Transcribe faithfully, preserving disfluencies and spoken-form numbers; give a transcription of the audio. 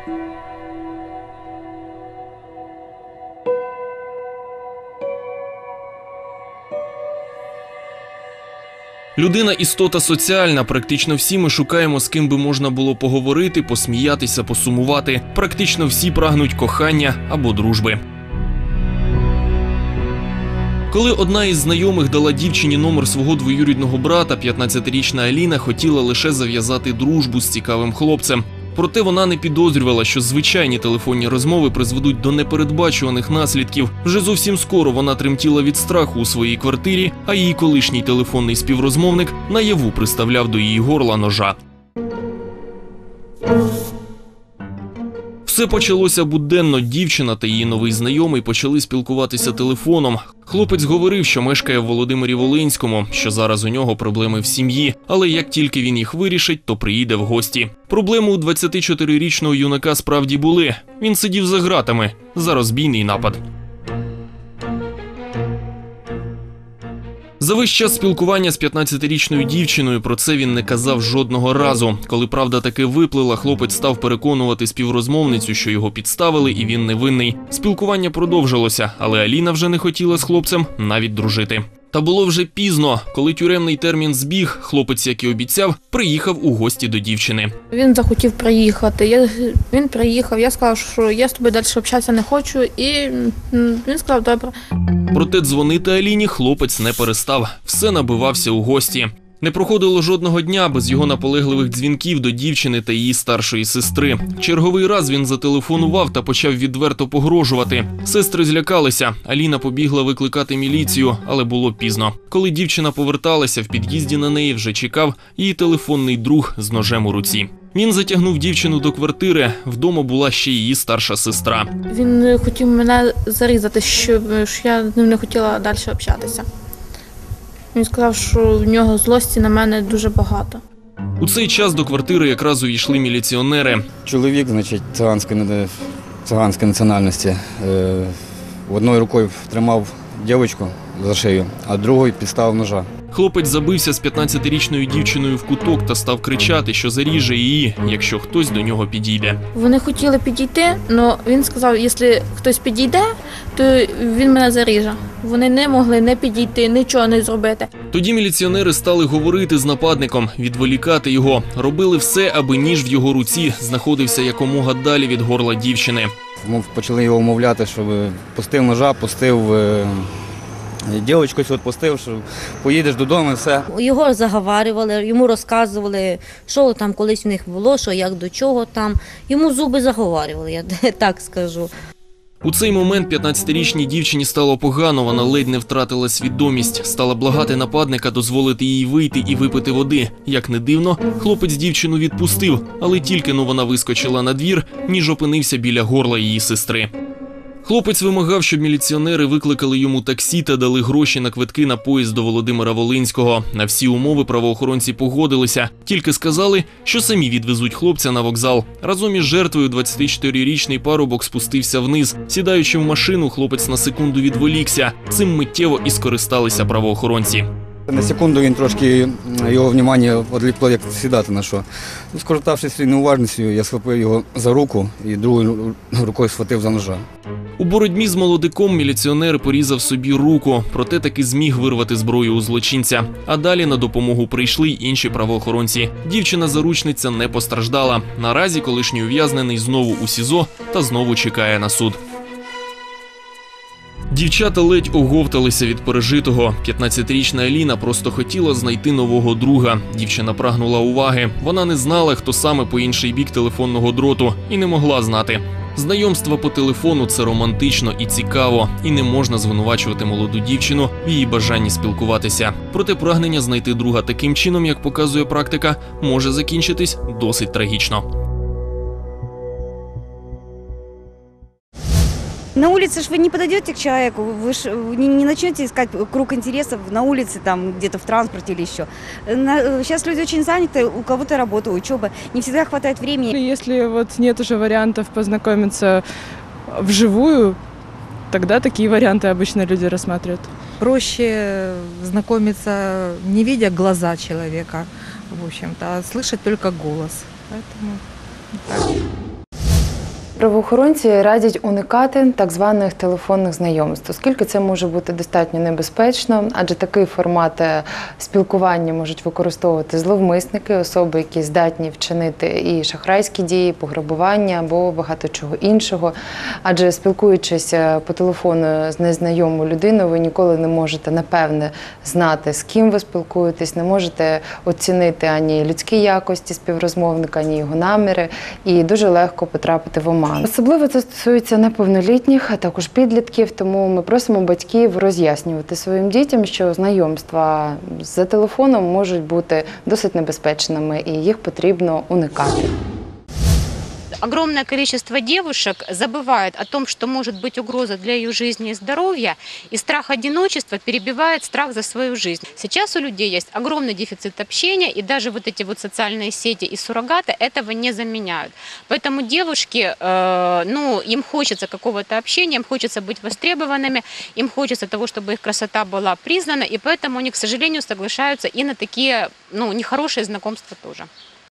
Людина – істота соціальна. Практично всі ми шукаємо, з ким би можна було поговорити, посміятися, посумувати. Практично всі прагнуть кохання або дружби. Коли одна із знайомих дала дівчині номер свого двоюрідного брата, п'ятнадцятирічна Аліна хотіла лише зав'язати дружбу з цікавим хлопцем. Проте вона не підозрювала, що звичайні телефонні розмови призведуть до непередбачуваних наслідків. Вже зовсім скоро вона тремтіла від страху у своїй квартирі, а її колишній телефонний співрозмовник наяву приставляв до її горла ножа. Все почалося буденно. Дівчина та її новий знайомий почали спілкуватися телефоном. Хлопець говорив, що мешкає в Володимирі-Волинському, що зараз у нього проблеми в сім'ї, але як тільки він їх вирішить, то приїде в гості. Проблеми у двадцятичотирирічного юнака справді були. Він сидів за ґратами за розбійний напад. За весь час спілкування з п'ятнадцятирічною дівчиною про це він не казав жодного разу. Коли правда таки виплила, хлопець став переконувати співрозмовницю, що його підставили і він невинний. Спілкування продовжилося, але Аліна вже не хотіла з хлопцем навіть дружити. Та було вже пізно. Коли тюремний термін збіг, хлопець, як і обіцяв, приїхав у гості до дівчини. Він захотів приїхати. Я, він приїхав, я сказав, що я з тобою далі общатися не хочу, і він сказав, добре. Проте дзвонити Аліні хлопець не перестав. Все набивався у гості. Не проходило жодного дня без його наполегливих дзвінків до дівчини та її старшої сестри. Черговий раз він зателефонував та почав відверто погрожувати. Сестри злякалися. Аліна побігла викликати міліцію, але було пізно. Коли дівчина поверталася, в під'їзді на неї вже чекав її телефонний друг з ножем у руці. Він затягнув дівчину до квартири. Вдома була ще її старша сестра. Він хотів мене зарізати, щоб я з ним не хотіла далі общатися. Він сказав, що в нього злості на мене дуже багато. У цей час до квартири якраз увійшли міліціонери. Чоловік, значить, циганської, циганської національності. Одною рукою тримав дівчинку за шию, а другою підставив ножа. Хлопець забився з п'ятнадцятирічною дівчиною в куток та став кричати, що заріже її, якщо хтось до нього підійде. Вони хотіли підійти, але він сказав, якщо хтось підійде, то він мене заріже. Вони не могли не підійти, нічого не зробити. Тоді міліціонери стали говорити з нападником, відволікати його. Робили все, аби ніж в його руці знаходився якомога далі від горла дівчини. Ми почали його умовляти, щоб пустив ножа, пустив... Дівчинку відпустив, що поїдеш додому і все. Його заговарювали, йому розказували, що там колись у них було, що як до чого там. Йому зуби заговарювали, я так скажу. У цей момент п'ятнадцятирічній дівчині стало погано, вона ледь не втратила свідомість. Стала благати нападника дозволити їй вийти і випити води. Як не дивно, хлопець дівчину відпустив, але тільки но вона вискочила на двір, ніж опинився біля горла її сестри. Хлопець вимагав, щоб міліціонери викликали йому таксі та дали гроші на квитки на поїзд до Володимира-Волинського. На всі умови правоохоронці погодилися, тільки сказали, що самі відвезуть хлопця на вокзал. Разом із жертвою двадцятичотирирічний парубок спустився вниз. Сідаючи в машину, хлопець на секунду відволікся. Цим миттєво і скористалися правоохоронці. На секунду він трошки, його увагу відвлекло, як сідати на що. Скориставшись своєю неуважністю, я схопив його за руку і другою рукою схватив за ножа. У боротьбі з молодиком міліціонер порізав собі руку, проте таки зміг вирвати зброю у злочинця. А далі на допомогу прийшли й інші правоохоронці. Дівчина-заручниця не постраждала. Наразі колишній ув'язнений знову у СІЗО та знову чекає на суд. Дівчата ледь оговталися від пережитого. п'ятнадцятирічна Аліна просто хотіла знайти нового друга. Дівчина прагнула уваги. Вона не знала, хто саме по інший бік телефонного дроту, і не могла знати. Знайомство по телефону – це романтично і цікаво, і не можна звинувачувати молоду дівчину в її бажанні спілкуватися. Проте прагнення знайти друга таким чином, як показує практика, може закінчитись досить трагічно. На улице ж вы не подойдете к человеку, вы ж не, не начнете искать круг интересов на улице, там где-то в транспорте или еще. На, сейчас люди очень заняты, у кого-то работа, учеба, не всегда хватает времени. Если вот нет уже вариантов познакомиться вживую, тогда такие варианты обычно люди рассматривают. Проще знакомиться, не видя глаза человека, в общем-то, а слышать только голос. Поэтому так. Правоохоронці радять уникати так званих телефонних знайомств, оскільки це може бути достатньо небезпечно, адже такий формат спілкування можуть використовувати зловмисники, особи, які здатні вчинити і шахрайські дії, пограбування або багато чого іншого. Адже спілкуючись по телефону з незнайомою людиною, ви ніколи не можете, напевне, знати, з ким ви спілкуєтесь, не можете оцінити ані людські якості співрозмовника, ані його наміри, і дуже легко потрапити в оману. Особливо це стосується неповнолітніх, а також підлітків, тому ми просимо батьків роз'яснювати своїм дітям, що знайомства за телефоном можуть бути досить небезпечними і їх потрібно уникати. Огромное количество девушек забывает о том, что может быть угроза для ее жизни и здоровья, и страх одиночества перебивает страх за свою жизнь. Сейчас у людей есть огромный дефицит общения, и даже вот эти вот социальные сети и суррогаты этого не заменяют. Поэтому девушки, э, ну, им хочется какого-то общения, им хочется быть востребованными, им хочется того, чтобы их красота была признана, и поэтому они, к сожалению, соглашаются и на такие, ну, нехорошие знакомства тоже.